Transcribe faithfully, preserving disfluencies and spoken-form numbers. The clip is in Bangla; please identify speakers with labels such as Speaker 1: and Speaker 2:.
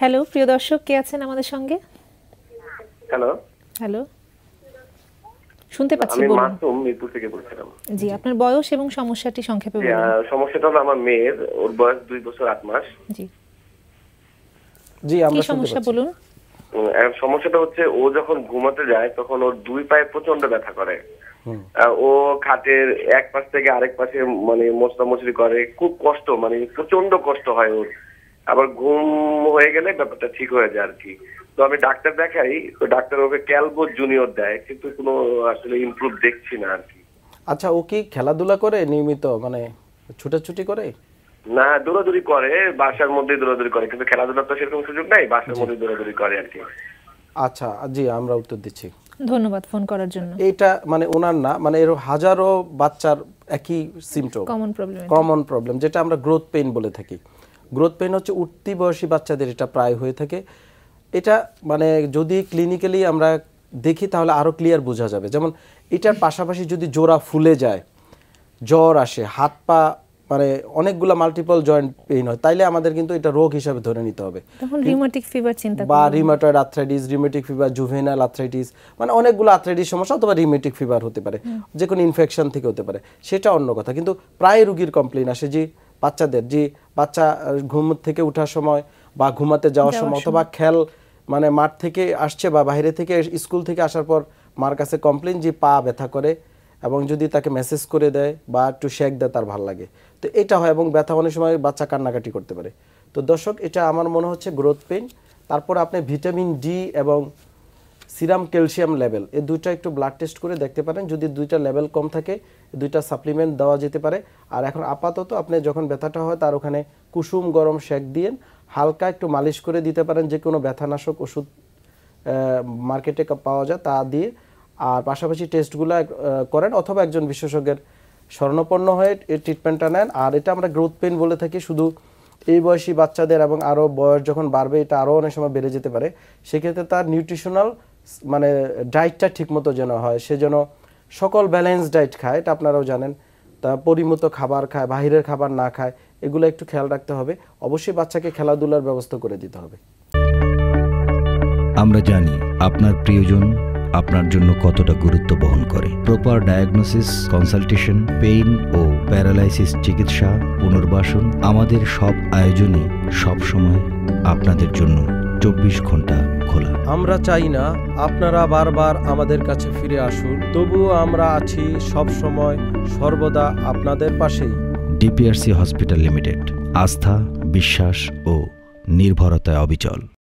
Speaker 1: হ্যালো প্রিয় দর্শক, কে আছেন আমাদের সঙ্গে?
Speaker 2: হ্যালো
Speaker 1: হ্যালো, শুনতে পাচ্ছি,
Speaker 2: আমি
Speaker 1: বলুন।
Speaker 2: মাসুম মিরপুর থেকে বলছিলাম।
Speaker 1: জি, আপনার বয়স এবং সমস্যাটি সংক্ষেপে
Speaker 2: জি,
Speaker 1: বলুন।
Speaker 2: আহ, সমস্যাটা হলো আমার মেয়ের, ওর বয়স দুই বছর আট মাস।
Speaker 1: জি
Speaker 3: জি,
Speaker 1: কি
Speaker 3: আমরা শুনতে
Speaker 1: সমস্যা
Speaker 3: পাচ্ছি।
Speaker 1: বলুন।
Speaker 2: উম, এখন সমস্যাটা হচ্ছে ও যখন ঘুমাতে যায় তখন ওর দুই পায়ে প্রচন্ড ব্যথা করে। আহ, ও খাটের এক পাশ থেকে আরেক পাশে মানে মোছড়ামুছড়ি করে, খুব কষ্ট, মানে প্রচন্ড কষ্ট হয় ওর। আবার ঘুম হয়ে গেলে ব্যাপারটা ঠিক হয়ে যায় আর কি। তো আমি ডাক্তার দেখাই, তো ডাক্তার ওকে ক্যালবো জুনিয়র দেয়, কিন্তু কোনো আসলে ইমপ্রুভ দেখছি না আর কি।
Speaker 3: আচ্ছা, ও কি খেলাধুলা করে নিয়মিত, মানে ছুটাছুটি করে?
Speaker 2: না, দৌড়াদৌড়ি করে, বাসার মধ্যে দৌড়াদৌড়ি করে, কিন্তু খেলাধুলার তো সেরকম সুযোগ নাই, বাসার মধ্যে দৌড়াদৌড়ি করে আর কি।
Speaker 3: আচ্ছা, জি, আমরা উত্তর দিচ্ছি।
Speaker 1: ধন্যবাদ ফোন করার জন্য।
Speaker 3: এইটা মানে ওনার না, মানে এর হাজারো বাচ্চার একই symptom,
Speaker 1: common problem.
Speaker 3: Common problem, যেটা আমরা গ্রোথ পেইন বলে থাকি। গ্রোথ পেইন হচ্ছে উঠতি বয়সী বাচ্চাদের এটা প্রায় হয়ে থাকে। এটা মানে যদি ক্লিনিক্যালি আমরা দেখি তাহলে আরও ক্লিয়ার বোঝা যাবে। যেমন এটার পাশাপাশি যদি জোড়া ফুলে যায়, জ্বর আসে, হাত পা মানে অনেকগুলো মাল্টিপল জয়েন্ট পেইন হয়, তাইলে আমাদের কিন্তু এটা রোগ হিসাবে ধরে নিতে হবে।
Speaker 1: তখন রিউমাটিক ফিভার চিন্তা
Speaker 3: বা
Speaker 1: করুন।
Speaker 3: Rheumatoid arthritis, rheumatic fever, juvenile arthritis, মানে অনেকগুলো আর্থ্রাইটিস সমস্যা, অথবা রিউমেটিক ফিভার হতে পারে, যে কোনো ইনফেকশন থেকে হতে পারে, সেটা অন্য কথা। কিন্তু প্রায় রোগীর কমপ্লেইন আসে যে বাচ্চাদের, যে বাচ্চা ঘুম থেকে ওঠার সময় বা ঘুমাতে যাওয়ার সময় অথবা খেল মানে মাঠ থেকে আসছে বা বাইরে থেকে স্কুল থেকে আসার পর মার কাছে কমপ্লেইন যে পা ব্যথা করে, এবং যদি তাকে মেসেজ করে দেয় বা একটু শেক দেয় তার ভালো লাগে। তো এটা হয়, এবং ব্যথা অনেক সময় বাচ্চা কান্নাকাটি করতে পারে। তো দর্শক, এটা আমার মনে হচ্ছে গ্রোথ পেইন। তারপর আপনি ভিটামিন ডি এবং সিরাম ক্যালসিয়াম লেভেল, এই দুইটা একটু ব্লাড টেস্ট করে দেখতে পারেন। যদি দুইটা লেভেল কম থাকে, দুইটা সাপ্লিমেন্ট দেওয়া যেতে পারে। আর এখন আপাতত আপনি যখন ব্যথাটা হয় তার ওখানে কুসুম গরম শেক দিয়ে হালকা একটু মালিশ করে দিতে পারেন, যে কোনো ব্যথানাশক ওষুধ মার্কেটে পাওয়া যায় তা দিয়ে। আর পাশাপাশি টেস্টগুলো করেন, অথবা একজন বিশেষজ্ঞের শরণাপন্ন হয়ে এই ট্রিটমেন্টটা নেন। আর এটা আমরা গ্রোথ পেইন বলে থাকি শুধু এই বয়সী বাচ্চাদের, এবং আরও বয়স যখন বাড়বে এটা আরও অনেক সময় বেড়ে যেতে পারে। সেক্ষেত্রে তার নিউট্রিশনাল মানে ডায়েটটা ঠিকমতো যেন হয়, সে যেন সকল ব্যালেন্স ডায়েট খায়, এটা আপনারাও জানেন। তা পরিমিত খাবার খায়, বাহিরের খাবার না খায়, এগুলো একটু খেয়াল রাখতে হবে। অবশ্যই বাচ্চাকে খেলাধুলার ব্যবস্থা করে দিতে হবে।
Speaker 4: আমরা জানি আপনার প্রিয়জন আপনার জন্য কতটা গুরুত্ব বহন করে। প্রপার ডায়াগনোসিস, কনসালটেশন, পেইন ও প্যারালাইসিস চিকিৎসা, পুনর্বাসন, আমাদের সব আয়োজনই সবসময় আপনাদের জন্য চব্বিশ ঘন্টা খোলা।
Speaker 3: আমরা চাই না আপনারা বারবার আমাদের কাছে ফিরে আসুন, তবুও আমরা আছি সব সময় সর্বদা আপনাদের পাশেই।
Speaker 4: ডিপিআরসি হসপিটাল লিমিটেড, আস্থা, বিশ্বাস ও নির্ভরতায় অবিচল।